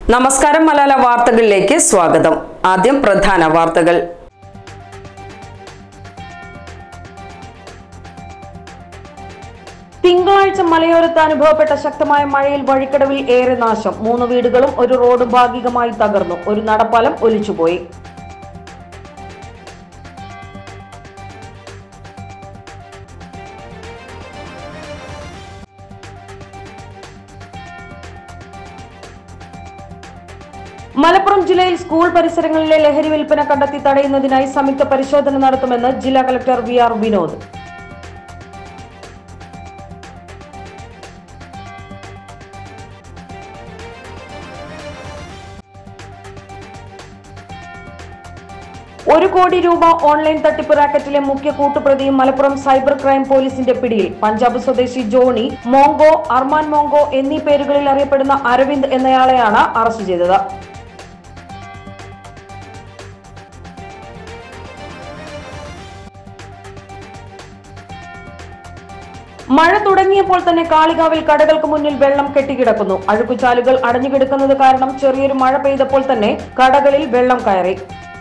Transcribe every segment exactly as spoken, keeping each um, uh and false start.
നമസ്കാരം മലയാള വാർത്തകളിലേക്ക് സ്വാഗതം. ആദ്യം പ്രധാന വാർത്തകൾ. തിങ്കളാഴ്ച മലയോരത്ത് അനുഭവപ്പെട്ട ശക്തമായ മഴയിൽ വഴിക്കടവിൽ ഏറെ നാശം. മൂന്ന് വീടുകളും ഒരു റോഡും ഭാഗികമായി തകർന്നു. ഒരു നടപ്പാലം ഒലിച്ചുപോയി. മലപ്പുറം ജില്ലയിൽ സ്കൂൾ പരിസരങ്ങളിലെ ലഹരി വിൽപ്പന കണ്ടെത്തി തടയുന്നതിനായി സംയുക്ത പരിശോധന നടത്തുമെന്ന് ജില്ലാ കളക്ടർ വി ആർ വിനോദ്. ഒരു കോടി രൂപ ഓൺലൈൻ തട്ടിപ്പ് റാക്കറ്റിലെ മുഖ്യ കൂട്ടുപ്രതിയും മലപ്പുറം സൈബർ ക്രൈം പോലീസിന്റെ പിടിയിൽ. പഞ്ചാബ് സ്വദേശി ജോണി, മോങ്കോ, അർമാൻ മോങ്കോ എന്നീ പേരുകളിൽ അറിയപ്പെടുന്ന അരവിന്ദ് എന്നയാളെയാണ് അറസ്റ്റ് ചെയ്തത്. മഴ തുടങ്ങിയപ്പോൾ തന്നെ കാളികാവിൽ കടകൾക്ക് മുന്നിൽ വെള്ളം കെട്ടിക്കിടക്കുന്നു. അഴുക്കുചാലുകൾ അടഞ്ഞുകിടക്കുന്നത് കാരണം ചെറിയൊരു മഴ പെയ്തപ്പോൾ തന്നെ കടകളിൽ വെള്ളം കയറി.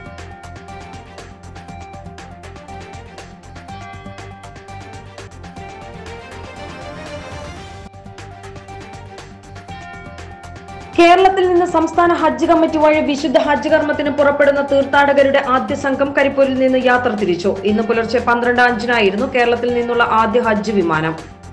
കേരളത്തിൽ നിന്ന് സംസ്ഥാന ഹജ്ജ് കമ്മിറ്റി വഴി വിശുദ്ധ ഹജ്ജ് കർമ്മത്തിന് പുറപ്പെടുന്ന തീർത്ഥാടകരുടെ ആദ്യ സംഘം കരിപ്പൂരിൽ നിന്ന് യാത്ര തിരിച്ചു. ഇന്ന് പുലർച്ചെ പന്ത്രണ്ട് അഞ്ചിനായിരുന്നു കേരളത്തിൽ നിന്നുള്ള ആദ്യ ഹജ്ജ് വിമാനം.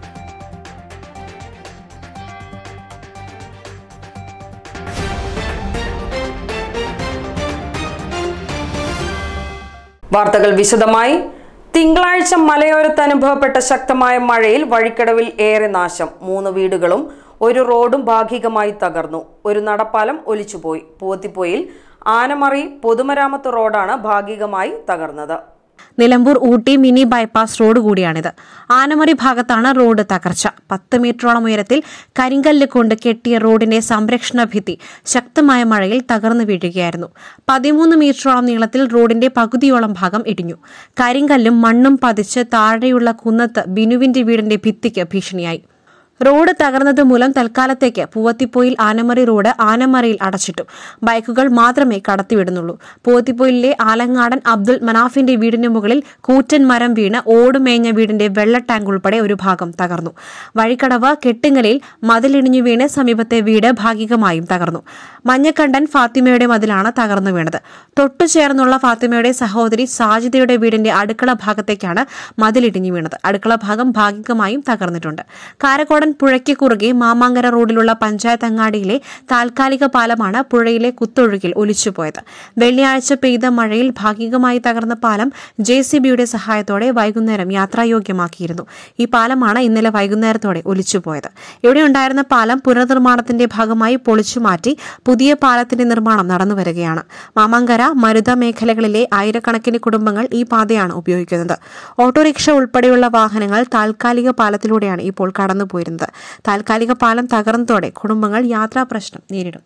വാർത്തകൾ വിശദമായി. തിങ്കളാഴ്ച മലയോരത്ത് അനുഭവപ്പെട്ട ശക്തമായ മഴയിൽ വഴിക്കടവിൽ ഏറെ നാശം. മൂന്ന് വീടുകളും ഒരു റോഡും ഭാഗികമായി തകർന്നു. ഒരു നടപ്പാലം ഒലിച്ചുപോയി. പൂവത്തിപ്പോയിൽ ആനമറി പൊതുമരാമത്ത് റോഡാണ് ഭാഗികമായി തകർന്നത്. Nilambur Ooty mini bypass road കൂടിയാണിത്. ആനമറി ഭാഗത്താണ് റോഡ് തകർച്ച. പത്ത് മീറ്ററോളം ഉയരത്തിൽ കരിങ്കല്ല് കൊണ്ട് കെട്ടിയ റോഡിന്റെ സംരക്ഷണ ഭിത്തി ശക്തമായ മഴയിൽ തകർന്നു വീഴുകയായിരുന്നു. പതിമൂന്ന് മീറ്ററോളം നീളത്തിൽ റോഡിന്റെ പകുതിയോളം ഭാഗം ഇടിഞ്ഞു. കരിങ്കല്ലും മണ്ണും പതിച്ച് താഴെയുള്ള കുന്നത്ത് ബിനുവിന്റെ വീടിന്റെ ഭിത്തിക്ക് ഭീഷണിയായി. റോഡ് തകർന്നത് മൂലം തൽക്കാലത്തേക്ക് പൂവത്തിപ്പോയിൽ ആനമറി റോഡ് ആനമറിയിൽ അടച്ചിട്ടു. ബൈക്കുകൾ മാത്രമേ കടത്തിവിടുന്നുള്ളൂ. പൂവത്തിപ്പോയിലെ ആലങ്ങാടൻ അബ്ദുൽ മനാഫിന്റെ വീടിന് മുകളിൽ കൂറ്റൻ മരം വീണ് ഓടുമേഞ്ഞ വീടിന്റെ വെള്ള ടാങ്ക് ഉൾപ്പെടെ ഒരു ഭാഗം തകർന്നു. വഴിക്കടവ് കെട്ടിങ്ങലിൽ മതിലിടിഞ്ഞു വീണ് സമീപത്തെ വീട് ഭാഗികമായും തകർന്നു. മഞ്ഞക്കണ്ടൻ ഫാത്തിമയുടെ മതിലാണ് തകർന്നു വീണത്. തൊട്ടുചേർന്നുള്ള ഫാത്തിമയുടെ സഹോദരി സാജിദയുടെ വീടിന്റെ അടുക്കള ഭാഗത്തേക്കാണ് മതിലിടിഞ്ഞു വീണത്. അടുക്കള ഭാഗം ഭാഗികമായും തകർന്നിട്ടുണ്ട്. കാരക്കോടൻ പുഴയ്ക്ക് കുറുകെ മാമാങ്കര റോഡിലുള്ള പഞ്ചായത്ത് അങ്ങാടിയിലെ താൽക്കാലിക പാലമാണ് പുഴയിലെ കുത്തൊഴുകിൽ ഒലിച്ചുപോയത്. വെള്ളിയാഴ്ച പെയ്ത മഴയിൽ ഭാഗികമായി തകർന്ന പാലം ജെ സി ബിയുടെ സഹായത്തോടെ വൈകുന്നേരം യാത്രായോഗ്യമാക്കിയിരുന്നു. ഈ പാലമാണ് ഇന്നലെ വൈകുന്നേരത്തോടെ ഒലിച്ചുപോയത്. ഇവിടെയുണ്ടായിരുന്ന പാലം പുനർനിർമ്മാണത്തിന്റെ ഭാഗമായി പൊളിച്ചുമാറ്റി പുതിയ പാലത്തിന്റെ നിർമ്മാണം നടന്നുവരികയാണ്. മാമാങ്കര മരുത മേഖലകളിലെ ആയിരക്കണക്കിന് കുടുംബങ്ങൾ ഈ പാതയാണ് ഉപയോഗിക്കുന്നത്. ഓട്ടോറിക്ഷ ഉൾപ്പെടെയുള്ള വാഹനങ്ങൾ താൽക്കാലിക പാലത്തിലൂടെയാണ് ഇപ്പോൾ കടന്നുപോയിരുന്നത്. താൽക്കാലിക പാലം തകർന്നതോടെ കുടുംബങ്ങൾ യാത്രാ പ്രശ്നം നേരിടും.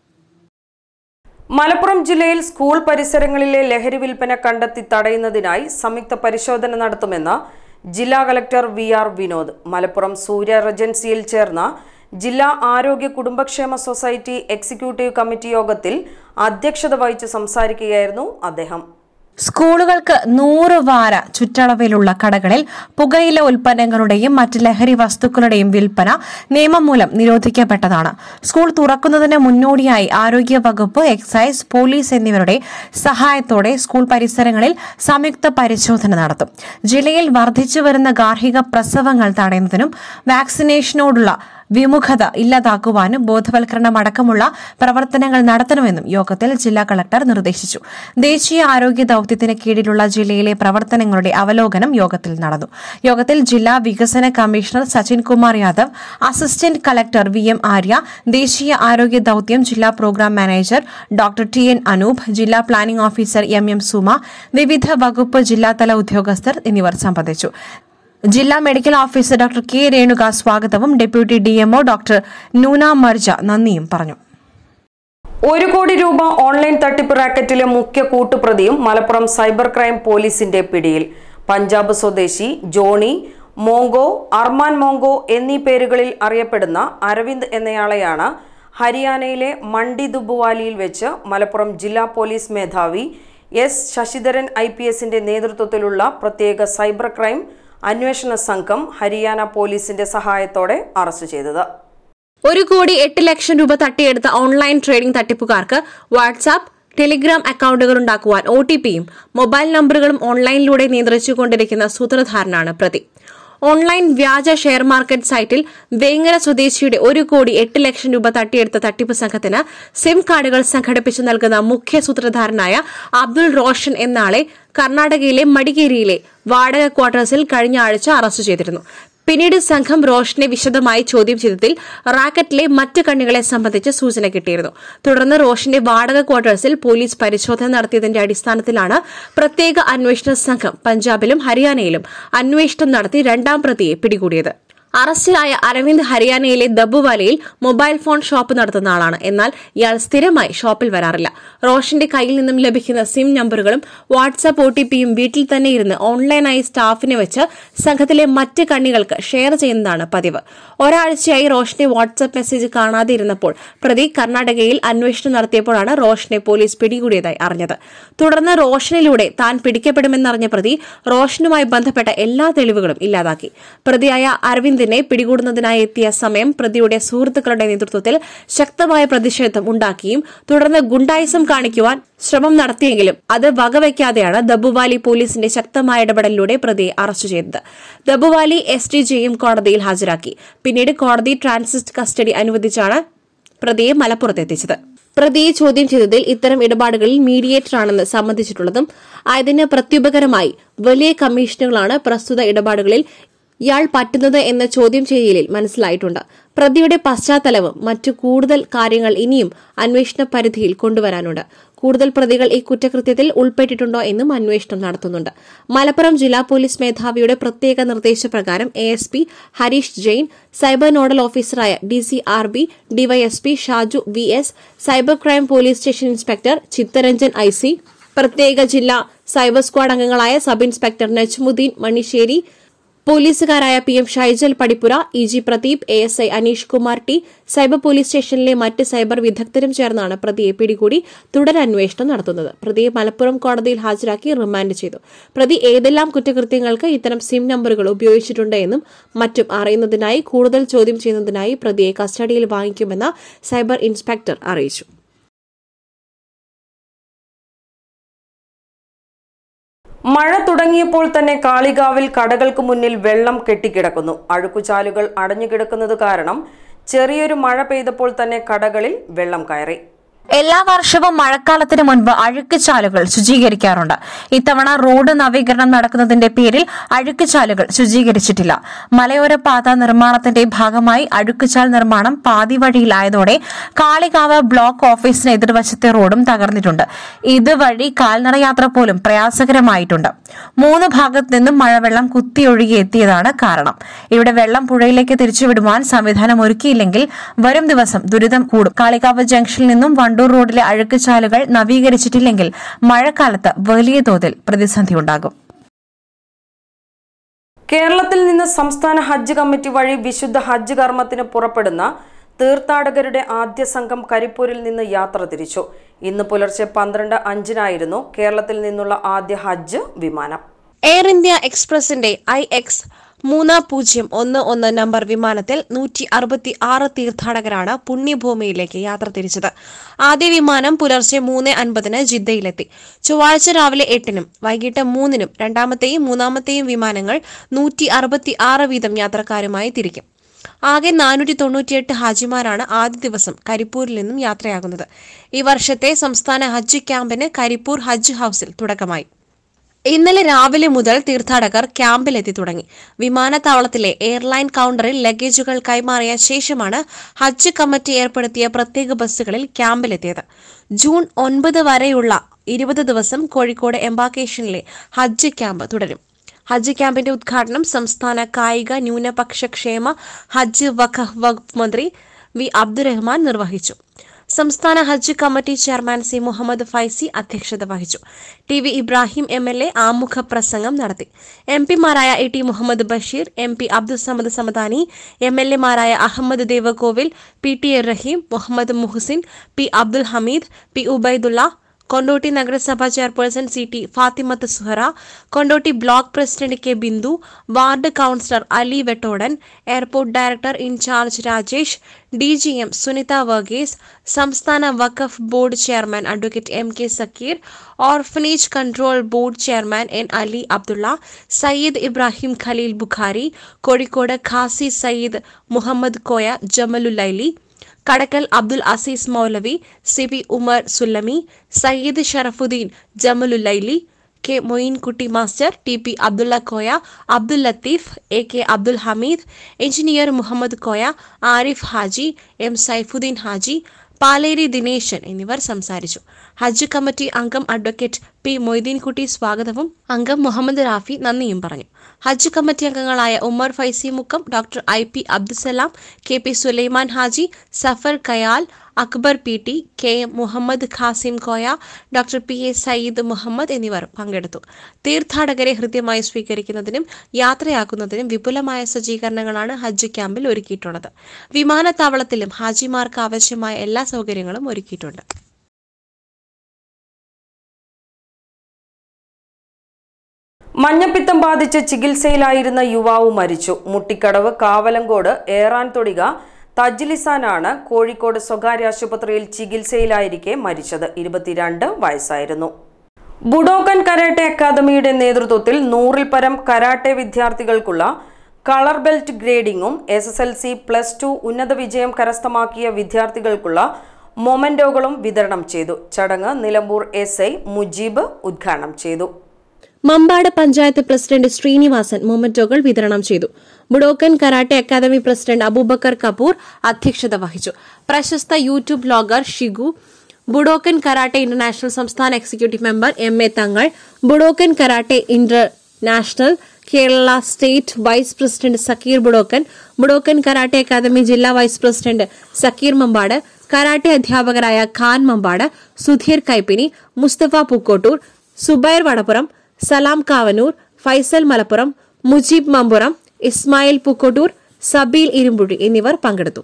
മലപ്പുറം ജില്ലയിൽ സ്കൂൾ പരിസരങ്ങളിലെ ലഹരി വിൽപ്പന കണ്ടെത്തി തടയുന്നതിനായി സംയുക്ത പരിശോധന നടത്തുമെന്ന് ജില്ലാ collector V R Vinod. Malappuram Surya റെജൻസിയിൽ ചേർന്ന ജില്ലാ ആരോഗ്യ കുടുംബക്ഷേമ സൊസൈറ്റി എക്സിക്യൂട്ടീവ് കമ്മിറ്റി യോഗത്തിൽ അധ്യക്ഷത വഹിച്ച് സംസാരിക്കുകയായിരുന്നു അദ്ദേഹം. സ്കൂളുകൾക്ക് നൂറ് വാര ചുറ്റളവിലുള്ള കടകളിൽ പുകയില ഉൽപ്പന്നങ്ങളുടെയും മറ്റ് ലഹരി വസ്തുക്കളുടെയും വിൽപ്പന നിയമം മൂലം നിരോധിക്കപ്പെട്ടതാണ്. സ്കൂൾ തുറക്കുന്നതിന് മുന്നോടിയായി ആരോഗ്യ വകുപ്പ്, എക്സൈസ്, പോലീസ് എന്നിവരുടെ സഹായത്തോടെ സ്കൂൾ പരിസരങ്ങളിൽ സംയുക്ത പരിശോധന നടത്തും. ജില്ലയിൽ വർദ്ധിച്ചുവരുന്ന ഗാർഹിക പ്രസവങ്ങൾ തടയുന്നതിനും വാക്സിനേഷനോടുള്ള വിമുഖത ഇല്ലാതാക്കുവാനും ബോധവൽക്കരണം അടക്കമുള്ള പ്രവർത്തനങ്ങൾ നടത്തണമെന്നും യോഗത്തിൽ ജില്ലാ കളക്ടർ നിർദ്ദേശിച്ചു. ദേശീയ ആരോഗ്യ ദൌത്യത്തിന് കീഴിലുള്ള ജില്ലയിലെ പ്രവർത്തനങ്ങളുടെ അവലോകനം യോഗത്തിൽ നടന്നു. യോഗത്തിൽ ജില്ലാ വികസന commissioner Sachin Kumar Yadav, assistant collector V M Arya, ദേശീയ ആരോഗ്യ ദൌത്യം ജില്ലാ programme manager doctor T N Anoop, ജില്ലാ planning officer M M Suma, വിവിധ വകുപ്പ് ജില്ലാതല ഉദ്യോഗസ്ഥർ എന്നിവർ സംബന്ധിച്ചു. ജില്ലാ medical officer doctor K Renuka സ്വാഗതവും deputy DMO doctor Noona Marja നന്ദിയും പറഞ്ഞു. ഒരു കോടി രൂപ ഓൺലൈൻ തട്ടിപ്പ് റാക്കറ്റിലെ മുഖ്യ കൂട്ടുപ്രതിയും മലപ്പുറം സൈബർ ക്രൈം പോലീസിന്റെ പിടിയിൽ. പഞ്ചാബ് സ്വദേശി ജോണി, മോങ്കോ, അർമാൻ മോങ്കോ എന്നീ പേരുകളിൽ അറിയപ്പെടുന്ന അരവിന്ദ് എന്നയാളെയാണ് ഹരിയാനയിലെ മണ്ഡി ദുബുവാലിയിൽ വെച്ച് മലപ്പുറം ജില്ലാ പോലീസ് മേധാവി എസ് ശശിധരൻ ഐ പി എസിന്റെ നേതൃത്വത്തിലുള്ള പ്രത്യേക സൈബർ ക്രൈം അന്വേഷണ സംഘം ഹരിയാന പോലീസിന്റെ സഹായത്തോടെ അറസ്റ്റ് ചെയ്തത്. ഒരു കോടി എട്ട് ലക്ഷം രൂപ തട്ടിയെടുത്ത ഓൺലൈൻ ട്രേഡിംഗ് തട്ടിപ്പുകാർക്ക് വാട്സാപ്പ്, ടെലിഗ്രാം അക്കൌണ്ടുകൾ ഉണ്ടാക്കുവാൻ ഒ ടി പിയും മൊബൈൽ നമ്പറുകളും ഓൺലൈനിലൂടെ നിയന്ത്രിച്ചുകൊണ്ടിരിക്കുന്ന സൂത്രധാരനാണ് പ്രതി. ഓൺലൈൻ വ്യാജ ഷെയർ മാർക്കറ്റ് സൈറ്റിൽ വേങ്ങര സ്വദേശിയുടെ ഒരു കോടി എട്ട് ലക്ഷം രൂപ തട്ടിയെടുത്ത തട്ടിപ്പ് സംഘത്തിന് സിം കാർഡുകൾ സംഘടിപ്പിച്ചു നൽകുന്ന മുഖ്യ സൂത്രധാരനായ അബ്ദുൾ റോഷൻ എന്നയാളെ കർണാടകയിലെ മടിക്കേരിയിലെ വാടക ക്വാർട്ടേഴ്സിൽ കഴിഞ്ഞ ആഴ്ച അറസ്റ്റ് ചെയ്തിരുന്നു. പിന്നീട് സംഘം റോഷനെ വിശദമായി ചോദ്യം ചെയ്തതിൽ റാക്കറ്റിലെ മറ്റ് കണ്ണികളെ സംബന്ധിച്ച് സൂചന കിട്ടിയിരുന്നു. തുടർന്ന് റോഷന്റെ വാടക ക്വാർട്ടേഴ്സിൽ പോലീസ് പരിശോധന നടത്തിയതിന്റെ അടിസ്ഥാനത്തിലാണ് പ്രത്യേക അന്വേഷണ സംഘം പഞ്ചാബിലും ഹരിയാനയിലും അന്വേഷണം നടത്തി രണ്ടാം പ്രതിയെ പിടികൂടിയത്. അറസ്റ്റിലായ അരവിന്ദ് ഹരിയാനയിലെ ദബുവാലയിൽ മൊബൈൽ ഫോൺ ഷോപ്പ് നടത്തുന്ന ആളാണ്. എന്നാൽ ഇയാൾ സ്ഥിരമായി ഷോപ്പിൽ വരാറില്ല. റോഷന്റെ കയ്യിൽ നിന്നും ലഭിക്കുന്ന സിം നമ്പറുകളും വാട്സാപ്പ് ഒ ടി പിയും വീട്ടിൽ തന്നെ ഇരുന്ന് ഓൺലൈനായി സ്റ്റാഫിനെ വെച്ച് സംഘത്തിലെ മറ്റ് കണ്ണികൾക്ക് ഷെയർ ചെയ്യുന്നതാണ് പതിവ്. ഒരാഴ്ചയായി റോഷന്റെ വാട്സാപ്പ് മെസ്സേജ് കാണാതെ ഇരുന്നപ്പോൾ പ്രതി കർണാടകയിൽ അന്വേഷണം നടത്തിയപ്പോഴാണ് റോഷനെ പോലീസ് പിടികൂടിയതായി അറിഞ്ഞത്. തുടർന്ന് റോഷനിലൂടെ താൻ പിടിക്കപ്പെടുമെന്നറിഞ്ഞ പ്രതി റോഷനുമായി ബന്ധപ്പെട്ട എല്ലാ തെളിവുകളും ഇല്ലാതാക്കി. പ്രതിയായ അരവിന്ദ് ിനെ പിടികൂടുന്നതിനായി എത്തിയ സമയം പ്രതിയുടെ സുഹൃത്തുക്കളുടെ നേതൃത്വത്തിൽ ശക്തമായ പ്രതിഷേധം ഉണ്ടാക്കിയും തുടർന്ന് ഗുണ്ടായിസം കാണിക്കുവാൻ ശ്രമം നടത്തിയെങ്കിലും അത് വകവയ്ക്കാതെയാണ് ദബുവാലി പോലീസിന്റെ ശക്തമായ ഇടപെടലിലൂടെ പ്രതിയെ അറസ്റ്റ് ചെയ്തത്. ദബുവാലി എസ് ടി ജെയും കോടതിയിൽ ഹാജരാക്കി. പിന്നീട് കോടതി ട്രാൻസിറ്റ് കസ്റ്റഡി അനുവദിച്ചാണ് പ്രതിയെ മലപ്പുറത്തെത്തിച്ചത്. പ്രതിയെ ചോദ്യം ചെയ്തതിൽ ഇത്തരം ഇടപാടുകളിൽ മീഡിയേറ്ററാണെന്ന് സമ്മതിച്ചിട്ടുള്ളതും അതിന് പ്രത്യുപകരമായി വലിയ കമ്മീഷനുകളാണ് പ്രസ്തുത ഇടപാടുകളിൽ ഇയാൾ പറ്റുന്നത് എന്ന ചോദ്യം ചെയ്യലിൽ മനസ്സിലായിട്ടുണ്ട്. പ്രതിയുടെ പശ്ചാത്തലവും മറ്റു കൂടുതൽ കാര്യങ്ങൾ ഇനിയും അന്വേഷണ പരിധിയിൽ കൊണ്ടുവരാനുണ്ട്. കൂടുതൽ പ്രതികൾ ഈ കുറ്റകൃത്യത്തിൽ ഉൾപ്പെട്ടിട്ടുണ്ടോ എന്നും അന്വേഷണം നടത്തുന്നുണ്ട്. മലപ്പുറം ജില്ലാ പോലീസ് മേധാവിയുടെ പ്രത്യേക നിർദ്ദേശപ്രകാരം A S P Harish Jain, cyber nodal ഓഫീസറായ D C R B DYSP Shaju V S, cyber crime police station inspector Chittaranjan I C, പ്രത്യേക ജില്ലാ സൈബർ സ്ക്വാഡ് അംഗങ്ങളായ സബ് ഇൻസ്പെക്ടർ നജ്മുദ്ദീൻ മണിശ്ശേരി, പോലീസുകാരായ P M Shaijal Padippura, E G Pradeep, A S I Aneesh Kumar T, cyber police സ്റ്റേഷനിലെ മറ്റ് cyber വിദഗ്ധരും ചേർന്നാണ് പ്രതിയെ പിടികൂടി തുടരന്വേഷണം നടത്തുന്നത്. പ്രതിയെ മലപ്പുറം കോടതിയിൽ ഹാജരാക്കി റിമാൻഡ് ചെയ്തു. പ്രതി ഏതെല്ലാം കുറ്റകൃത്യങ്ങൾക്ക് ഇത്തരം സിം നമ്പറുകൾ ഉപയോഗിച്ചിട്ടുണ്ട് എന്നും മറ്റും അറിയുന്നതിനായി കൂടുതൽ ചോദ്യം ചെയ്യുന്നതിനായി പ്രതിയെ കസ്റ്റഡിയിൽ വാങ്ങിക്കുമെന്ന് സൈബർ ഇൻസ്പെക്ടർ അറിയിച്ചു. മഴ തുടങ്ങിയപ്പോൾ തന്നെ കാളികാവിൽ കടകൾക്ക് മുന്നിൽ വെള്ളം കെട്ടിക്കിടക്കുന്നു. അഴുക്കുചാലുകൾ അടഞ്ഞുകിടക്കുന്നത് കാരണം ചെറിയൊരു മഴ പെയ്തപ്പോൾ തന്നെ കടകളിൽ വെള്ളം കയറി. എല്ലാ വർഷവും മഴക്കാലത്തിന് മുൻപ് അഴുക്കുചാലുകൾ ശുചീകരിക്കാറുണ്ട്. ഇത്തവണ റോഡ് നവീകരണം നടക്കുന്നതിന്റെ പേരിൽ അഴുക്കുചാലുകൾ ശുചീകരിച്ചിട്ടില്ല. മലയോര പാത നിർമ്മാണത്തിന്റെ ഭാഗമായി അഴുക്കുചാൽ നിർമ്മാണം പാതി വഴിയിലായതോടെ കാളികാവ് ബ്ലോക്ക് ഓഫീസിന് എതിർവശത്തെ റോഡും തകർന്നിട്ടുണ്ട്. ഇതുവഴി കാൽനട യാത്ര പോലും പ്രയാസകരമായിട്ടുണ്ട്. മൂന്ന് ഭാഗത്തു നിന്നും മഴവെള്ളം കുത്തിയൊഴുകി എത്തിയതാണ് കാരണം. ഇവിടെ വെള്ളം പുഴയിലേക്ക് തിരിച്ചുവിടുവാൻ സംവിധാനം ഒരുക്കിയില്ലെങ്കിൽ വരും ദിവസം ദുരിതം കൂടും. കാളികാവ് ജംഗ്ഷനിൽ നിന്നും വണ്ടൂർ റോഡിലെ അഴുക്കുചാലുകൾ നവീകരിച്ചിട്ടില്ലെങ്കിൽ മഴക്കാലത്ത് വലിയ തോതിൽ പ്രതിസന്ധിയുണ്ടാകും. കേരളത്തിൽ നിന്ന് സംസ്ഥാന ഹജ്ജ് കമ്മിറ്റി വഴി വിശുദ്ധ ഹജ്ജ് കർമ്മത്തിന് പുറപ്പെടുന്ന തീർത്ഥാടകരുടെ ആദ്യ സംഘം കരിപ്പൂരിൽ നിന്ന് യാത്ര തിരിച്ചു. ഇന്ന് പുലർച്ചെ പന്ത്രണ്ട് അഞ്ചിനായിരുന്നു കേരളത്തിൽ നിന്നുള്ള ആദ്യ ഹജ്ജ് വിമാനം. എയർ ഇന്ത്യ എക്സ്പ്രസിന്റെ ഐ എക്സ് മൂന്ന് പൂജ്യം ഒന്ന് ഒന്ന് നമ്പർ വിമാനത്തിൽ നൂറ്റി അറുപത്തി ആറ് തീർത്ഥാടകരാണ് പുണ്യഭൂമിയിലേക്ക് യാത്ര തിരിച്ചത്. ആദ്യ വിമാനം പുലർച്ചെ മൂന്ന് അൻപതിന് ജിദ്ദയിലെത്തി. ചൊവ്വാഴ്ച രാവിലെ എട്ടിനും വൈകിട്ട് മൂന്നിനും രണ്ടാമത്തെയും മൂന്നാമത്തെയും വിമാനങ്ങൾ നൂറ്റി അറുപത്തി ആറ് വീതം യാത്രക്കാരുമായി തിരിക്കും. ആകെ നാനൂറ്റി തൊണ്ണൂറ്റിയെട്ട് ഹാജിമാരാണ് ആദ്യ ദിവസം കരിപ്പൂരിൽ നിന്നും യാത്രയാകുന്നത്. ഈ വർഷത്തെ സംസ്ഥാന ഹജ്ജ് ക്യാമ്പിന് കരിപ്പൂർ ഹജ്ജ് ഹൌസിൽ തുടക്കമായി. ഇന്നലെ രാവിലെ മുതൽ തീർത്ഥാടകർ ക്യാമ്പിലെത്തി തുടങ്ങി. വിമാനത്താവളത്തിലെ എയർലൈൻ കൌണ്ടറിൽ ലഗേജുകൾ കൈമാറിയ ശേഷമാണ് ഹജ്ജ് കമ്മിറ്റി ഏർപ്പെടുത്തിയ പ്രത്യേക ബസ്സുകളിൽ ക്യാമ്പിലെത്തിയത്. ജൂൺ ഒൻപത് വരെയുള്ള ഇരുപത് ദിവസം കോഴിക്കോട് എംബാർക്കേഷനിലെ ഹജ്ജ് ക്യാമ്പ് തുടരും. ഹജ്ജ് ക്യാമ്പിന്റെ ഉദ്ഘാടനം സംസ്ഥാന കായിക ന്യൂനപക്ഷ ക്ഷേമ ഹജ്ജ് വഖഫ് വകുപ്പ് മന്ത്രി വി അബ്ദുറഹ്മാൻ നിർവഹിച്ചു. സംസ്ഥാന ഹജ്ജ് committee chairman C Muhammad Faizi അധ്യക്ഷത വഹിച്ചു. T V Ibrahim M L A ആമുഖ പ്രസംഗം നടത്തി. എം പിമാരായ A T Muhammad Basheer, M P Abdussamad Samadani, M L എമാരായ Ahammad Devarkovil, P T A Rahim, Muhammad Muhsin, P Abdul Hameed, P Ubaidulla, Kondotty നഗരസഭാ chairperson C T Fathimath Suhara, Kondotty block president K Bindu, ward councillor Ali Vettodan, airport director in charge Rajesh, D G M Sunitha Varghese, സംസ്ഥാന വഖഫ് board chairman advocate M K Zakir, orphanage control board chairman N Ali Abdulla, Sayyid Ibrahim Khaleel Bukhari, Kozhikode ഖാസി സയ്യിദ് മുഹമ്മദ് കോയ ജമലുലൈലി, കടക്കൽ അബ്ദുൽ അസീസ് മൗലവി, C V Umar Sullami, Sayyid Sharafuddeen Jamalullaili, K Moinkutty master, T P Abdulla Koya, Abdul Latheef, A K Abdul Hameed, engineer Muhammad Koya, Arif ഹാജി, M Saifuddeen ഹാജി, പാലേരി ദിനേശൻ എന്നിവർ സംസാരിച്ചു. ഹജ്ജ് committee അംഗം അഡ്വക്കേറ്റ് പി മൊയ്തീൻകുട്ടി സ്വാഗതവും അംഗം മുഹമ്മദ് റാഫി നന്ദിയും പറഞ്ഞു. ഹജ്ജ് കമ്മിറ്റി അംഗങ്ങളായ Umar Faizi Mukkam, doctor I P Abdussalam, K P Sulaiman ഹാജി, Safar Kayal, Akbar P T, K M Muhammad Qasim Koya, doctor P A Sayyid Muhammad എന്നിവർ പങ്കെടുത്തു. തീർത്ഥാടകരെ ഹൃദ്യമായി സ്വീകരിക്കുന്നതിനും യാത്രയാക്കുന്നതിനും വിപുലമായ സജ്ജീകരണങ്ങളാണ് ഹജ്ജ് ക്യാമ്പിൽ ഒരുക്കിയിട്ടുള്ളത്. വിമാനത്താവളത്തിലും ഹാജിമാർക്ക് ആവശ്യമായ എല്ലാ സൗകര്യങ്ങളും ഒരുക്കിയിട്ടുണ്ട്. മഞ്ഞപ്പിത്തം ബാധിച്ച് ചികിത്സയിലായിരുന്ന യുവാവ് മരിച്ചു. മുട്ടിക്കടവ് കാവലങ്കോട് ഏറാൻ തൊടിക തജ്ലിസാനാണ് കോഴിക്കോട് സ്വകാര്യ ആശുപത്രിയിൽ ചികിത്സയിലായിരിക്കെ മരിച്ചത്. ഇരുപത്തിരണ്ട് വയസ്സായിരുന്നു. ബുഡോക്കൻ കരാട്ടെ അക്കാദമിയുടെ നേതൃത്വത്തിൽ നൂറിൽ പരം കരാട്ടെ വിദ്യാർത്ഥികൾക്കുള്ള കളർ ബെൽറ്റ് ഗ്രേഡിംഗും S S L C plus two ഉന്നത വിജയം കരസ്ഥമാക്കിയ വിദ്യാർത്ഥികൾക്കുള്ള മൊമെന്റോകളും വിതരണം ചെയ്തു. ചടങ്ങ് നിലമ്പൂർ എസ് ഐ മുജീബ് ഉദ്ഘാടനം ചെയ്തു. മമ്പാട് പഞ്ചായത്ത് പ്രസിഡന്റ് ശ്രീനിവാസൻ മൊമെന്റോകൾ വിതരണം ചെയ്തു. Budokan karate academy president Abubakkar Kapoor അധ്യക്ഷത വഹിച്ചു. പ്രശസ്ത YouTube blogger Shigu, Budokan karate international സംസ്ഥാന executive member M A Thangal, Budokan karate international Kerala state vice president Zakir Budokan, Budokan karate academy ജില്ലാ vice president Zakir Mambad, karate അധ്യാപകരായ ഖാൻ മമ്പാട്, സുധീർ കൈപ്പിനി, മുസ്തഫ പൂക്കോട്ടൂർ, സുബൈർ വടപ്പുറം, സലാം കാവനൂർ, ഫൈസൽ മലപ്പുറം, മുജീബ് മമ്പുറം, ഇസ്മായിൽ പൂക്കോട്ടൂർ, സബീൽ ഇരുമ്പുഴി എന്നിവർ പങ്കെടുത്തു.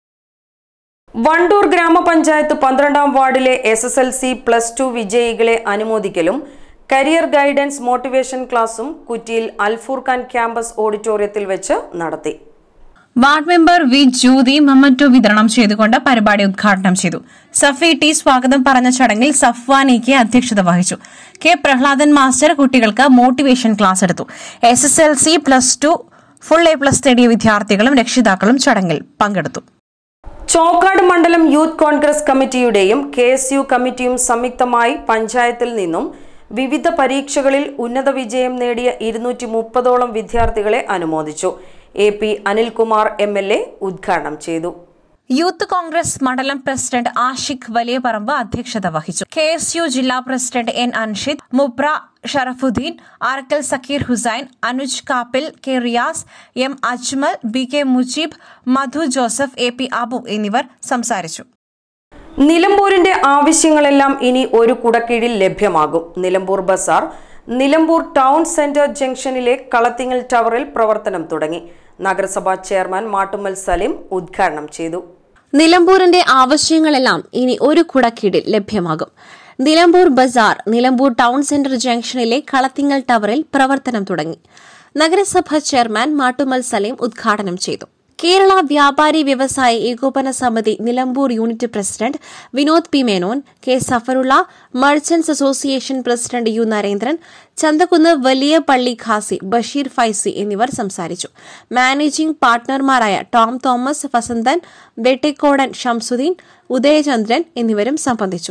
വണ്ടൂർ ഗ്രാമപഞ്ചായത്ത് പന്ത്രണ്ടാം വാർഡിലെ S S L C plus two വിജയികളെ അനുമോദിക്കലും കരിയർ ഗൈഡൻസ് മോട്ടിവേഷൻ ക്ലാസും കുറ്റിയിൽ അൽഫൂർഖാൻ ക്യാമ്പസ് ഓഡിറ്റോറിയത്തിൽ വെച്ച് നടത്തി. Ward member V Jyothi memento വിതരണം ചെയ്തുകൊണ്ട് പരിപാടി ഉദ്ഘാടനം ചെയ്തു. സഫി ടി സ്വാഗതം പറഞ്ഞ ചടങ്ങിൽ സഫ്വാൻ ഇ കെ അധ്യക്ഷത വഹിച്ചു. കെ പ്രഹ്ലാദൻ മാസ്റ്റർ കുട്ടികൾക്ക് മോട്ടിവേഷൻ ക്ലാസ് എടുത്തു. S S L C plus two full A plus നേടിയ വിദ്യാർത്ഥികളും രക്ഷിതാക്കളും ചടങ്ങിൽ പങ്കെടുത്തു. ചോക്കാട് മണ്ഡലം യൂത്ത് കോൺഗ്രസ് കമ്മിറ്റിയുടെയും കെ എസ് യു കമ്മിറ്റിയും സംയുക്തമായി പഞ്ചായത്തിൽ നിന്നും വിവിധ പരീക്ഷകളിൽ ഉന്നത വിജയം നേടിയ ഇരുന്നൂറ്റി മുപ്പതോളം വിദ്യാർത്ഥികളെ അനുമോദിച്ചു. A P Anilkumar M L A ഉദ്ഘാടനം ചെയ്തു. യൂത്ത് കോൺഗ്രസ് മണ്ഡലം പ്രസിഡന്റ് ആഷിഖ് വലിയ പറമ്പ് അധ്യക്ഷത വഹിച്ചു. കെ എസ് യു ജില്ലാ പ്രസിഡന്റ് N Anshid, Mubra Sharafuddeen, Arkkal Zakir Hussain, Anuj Kappil, K Riyas, M Ajmal, B K Mujeeb, Madhu Joseph, A P Abu എന്നിവർ സംസാരിച്ചു. നിലമ്പൂരിന്റെ ആവശ്യങ്ങളെല്ലാം ഇനി ഒരു കുടക്കീഴിൽ ലഭ്യമാകും. നിലമ്പൂർ ബസാർ നിലമ്പൂർ ടൗൺ സെന്റർ ജംഗ്ഷനിലെ കളത്തിങ്ങൽ ടവറിൽ പ്രവർത്തനം തുടങ്ങി. നഗരസഭാ ചെയർമാൻ മാട്ടുമ്മൽ സലീം ഉദ്ഘാടനം ചെയ്തു. നിലമ്പൂരിന്റെ ആവശ്യങ്ങളെല്ലാം ഇനി ഒരു കുടക്കീഴിൽ ലഭ്യമാകും. നിലമ്പൂർ ബസാർ നിലമ്പൂർ ടൗൺ സെന്റർ ജംഗ്ഷനിലെ കളത്തിങ്ങൽ ടവറിൽ പ്രവർത്തനം തുടങ്ങി. നഗരസഭാ ചെയർമാൻ മാട്ടുമ്മൽ സലീം ഉദ്ഘാടനം ചെയ്തു. കേരള വ്യാപാരി വ്യവസായി ഏകോപന സമിതി Nilambur unit president Vinod P Menon, K Zafarulla, merchants association president U Narendran, Chanthakkunnu വലിയ പള്ളി ഖാസി, ബഷീർ ഫൈസി എന്നിവർ സംസാരിച്ചു. മാനേജിംഗ് പാർട്ണർമാരായ ടോം തോമസ്, വസന്തൻ, വെട്ടിക്കോടൻ ഷംസുദ്ദീൻ, ഉദയചന്ദ്രൻ എന്നിവരും സംബന്ധിച്ചു.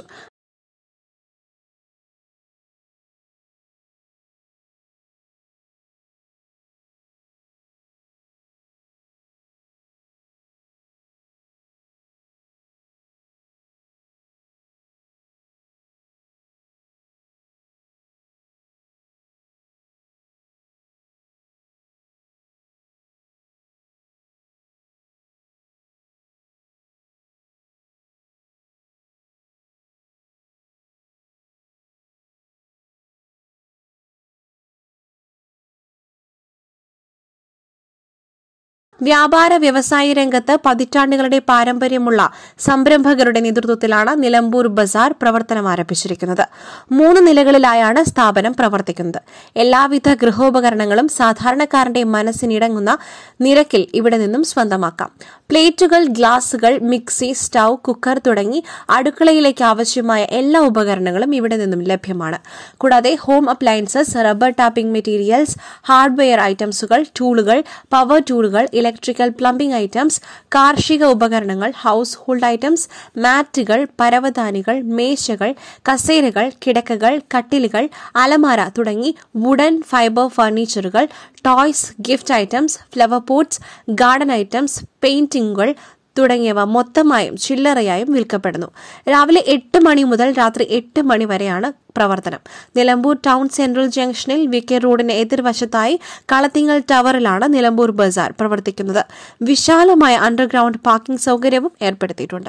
വ്യാപാര വ്യവസായ രംഗത്ത് പതിറ്റാണ്ടുകളുടെ പാരമ്പര്യമുള്ള സംരംഭകരുടെ നേതൃത്വത്തിലാണ് നിലമ്പൂർ ബസാർ പ്രവർത്തനം ആരംഭിച്ചിരിക്കുന്നത്. മൂന്ന് നിലകളിലായാണ് സ്ഥാപനം പ്രവർത്തിക്കുന്നത്. എല്ലാവിധ ഗൃഹോപകരണങ്ങളും സാധാരണക്കാരന്റെ മനസ്സിനിടങ്ങുന്ന നിരക്കിൽ ഇവിടെ നിന്നും സ്വന്തമാക്കാം. പ്ലേറ്റുകൾ, ഗ്ലാസുകൾ, മിക്സി, സ്റ്റൌ, കുക്കർ തുടങ്ങി അടുക്കളയിലേക്ക് ആവശ്യമായ എല്ലാ ഉപകരണങ്ങളും ഇവിടെ നിന്നും ലഭ്യമാണ്. കൂടാതെ home appliances, rubber tapping materials, hardware ഐറ്റംസുകൾ, ടൂളുകൾ, പവർ ടൂളുകൾ, ഇലക്ട്രിക്കൽ പ്ലംബിംഗ് ഐറ്റംസ്, കാർഷിക ഉപകരണങ്ങൾ, ഹൌസ് ഹോൾഡ് ഐറ്റംസ്, മാറ്റുകൾ, പരവതാനികൾ, മേശകൾ, കസേരകൾ, കിടക്കകൾ, കട്ടിലുകൾ, അലമാര തുടങ്ങി വുഡൻ, ഫൈബർ ഫർണിച്ചറുകൾ, toys, gift items, flower pots, garden items, പെയിന്റിംഗുകൾ തുടങ്ങിയവ മൊത്തമായും ചില്ലറയായും വിൽക്കപ്പെടുന്നു. രാവിലെ എട്ട് മണി മുതൽ രാത്രി എട്ട് മണി വരെയാണ് പ്രവർത്തനം. നിലമ്പൂർ ടൗൺ സെൻട്രൽ ജംഗ്ഷനിൽ വി കെ റോഡിന് എതിർവശത്തായി കളത്തിങ്ങൽ ടവറിലാണ് നിലമ്പൂർ ബസാർ പ്രവർത്തിക്കുന്നത്. വിശാലമായ അണ്ടർഗ്രൗണ്ട് പാർക്കിംഗ് സൗകര്യവും ഏർപ്പെടുത്തിയിട്ടുണ്ട്.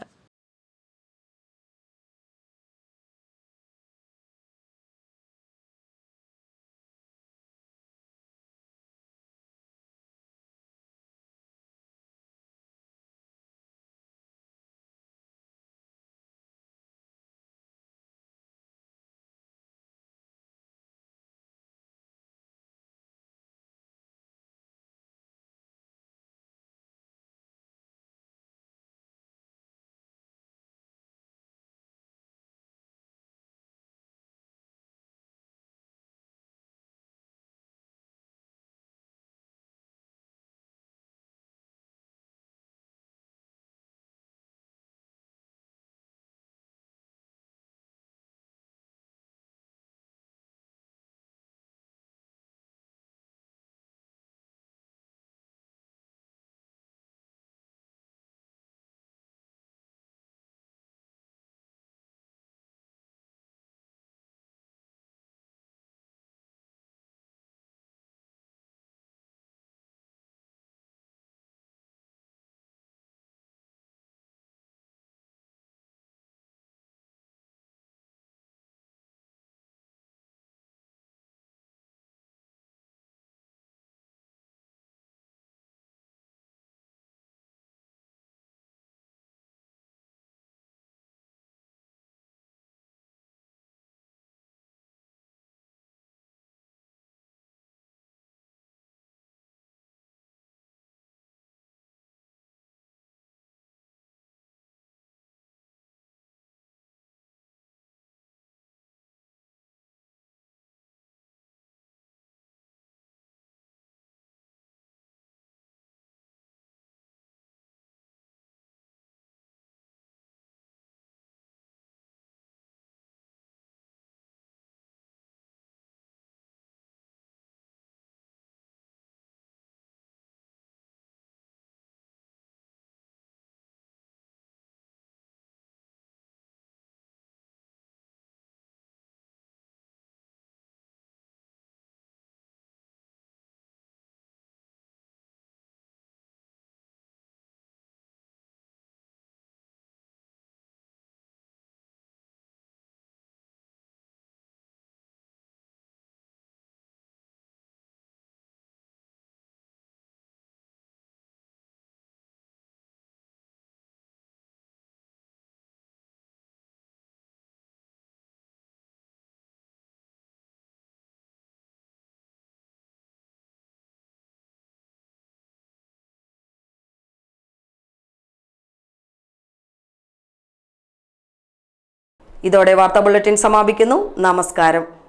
ഇതോടെ വാർത്താ ബുള്ളറ്റിൻ സമാപിക്കുന്നു. നമസ്കാരം.